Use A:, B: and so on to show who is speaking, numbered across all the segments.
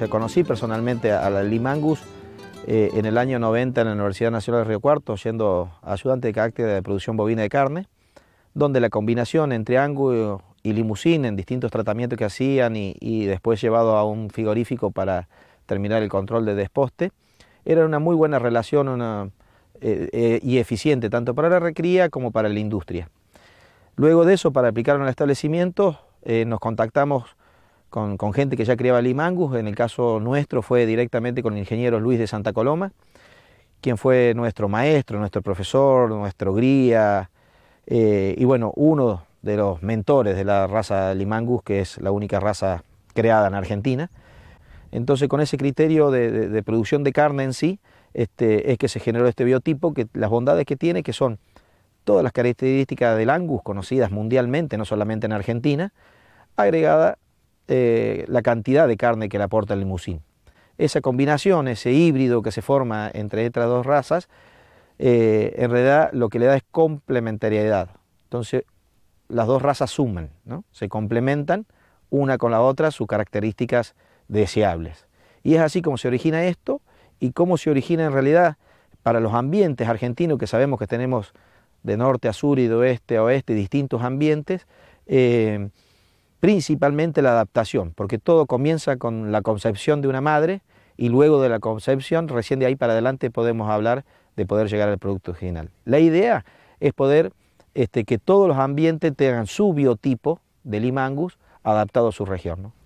A: conocí personalmente a la Lima Angus en el año 90 en la Universidad Nacional de Río Cuarto, siendo ayudante de cátedra de producción bovina de carne, donde la combinación entre Angus y Limousin en distintos tratamientos que hacían y después llevado a un frigorífico para terminar el control de desposte, era una muy buena relación y eficiente tanto para la recría como para la industria. Luego de eso, para aplicarlo en el establecimiento, nos contactamos con gente que ya criaba Lima Angus. En el caso nuestro fue directamente con el ingeniero Luis de Santa Coloma, quien fue nuestro maestro, nuestro profesor, nuestro guía, y bueno, uno de los mentores de la raza Lima Angus, que es la única raza creada en Argentina. Entonces, con ese criterio de producción de carne en sí, es que se generó este biotipo, que las bondades que tiene, que son todas las características del Angus conocidas mundialmente, no solamente en Argentina, agregada la cantidad de carne que le aporta el Limousin. Esa combinación, ese híbrido que se forma entre estas dos razas, en realidad lo que le da es complementariedad. Entonces, las dos razas suman, ¿no? Se complementan una con la otra sus características deseables. Y es así como se origina esto y cómo se origina en realidad para los ambientes argentinos, que sabemos que tenemos de norte a sur y de oeste a oeste distintos ambientes, principalmente la adaptación, porque todo comienza con la concepción de una madre y luego de la concepción, recién de ahí para adelante podemos hablar de poder llegar al producto final. La idea es poder que todos los ambientes tengan su biotipo de Lima Angus adaptado a su región, ¿no?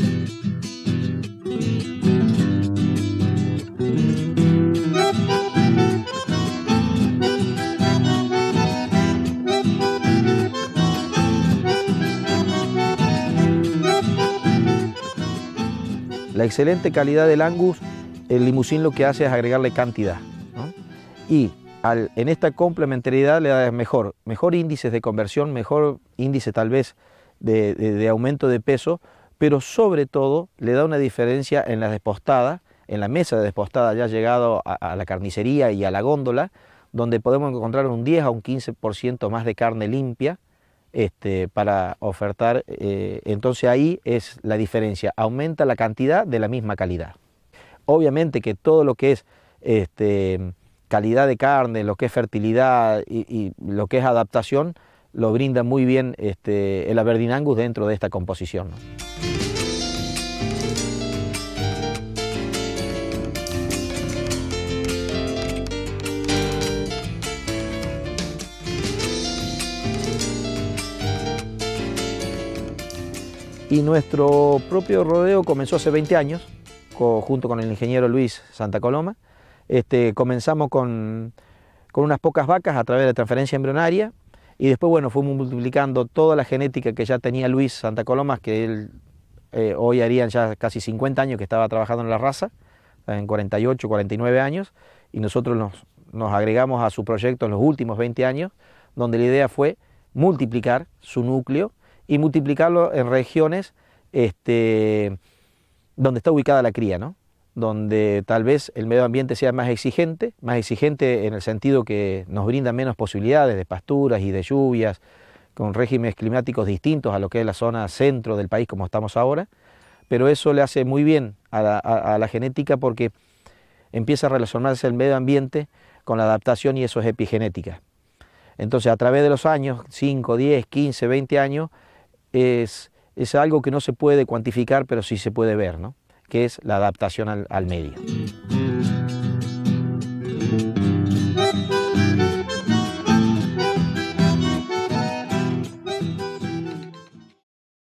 A: La excelente calidad del Angus, el Limousin lo que hace es agregarle cantidad, ¿no? Y en esta complementariedad le da mejor índices de conversión, mejor índice tal vez de aumento de peso, pero sobre todo le da una diferencia en la despostada, en la mesa de despostada ya llegado a la carnicería y a la góndola, donde podemos encontrar un 10 a un 15% más de carne limpia, para ofertar. Entonces ahí es la diferencia, aumenta la cantidad de la misma calidad. Obviamente que todo lo que es calidad de carne, lo que es fertilidad y lo que es adaptación, lo brinda muy bien el Aberdeen Angus dentro de esta composición, ¿no? Y nuestro propio rodeo comenzó hace 20 años, junto con el ingeniero Luis Santa Coloma. Comenzamos con unas pocas vacas a través de transferencia embrionaria y después, bueno, fuimos multiplicando toda la genética que ya tenía Luis Santa Coloma, que él hoy harían ya casi 50 años que estaba trabajando en la raza, en 48, 49 años, y nosotros nos agregamos a su proyecto en los últimos 20 años, donde la idea fue multiplicar su núcleo y multiplicarlo en regiones donde está ubicada la cría, ¿no? Donde tal vez el medio ambiente sea más exigente en el sentido que nos brinda menos posibilidades de pasturas y de lluvias, con regímenes climáticos distintos a lo que es la zona centro del país como estamos ahora, pero eso le hace muy bien a la genética porque empieza a relacionarse el medio ambiente con la adaptación y eso es epigenética. Entonces, a través de los años, 5, 10, 15, 20 años, es algo que no se puede cuantificar, pero sí se puede ver, ¿no? Que es la adaptación al medio.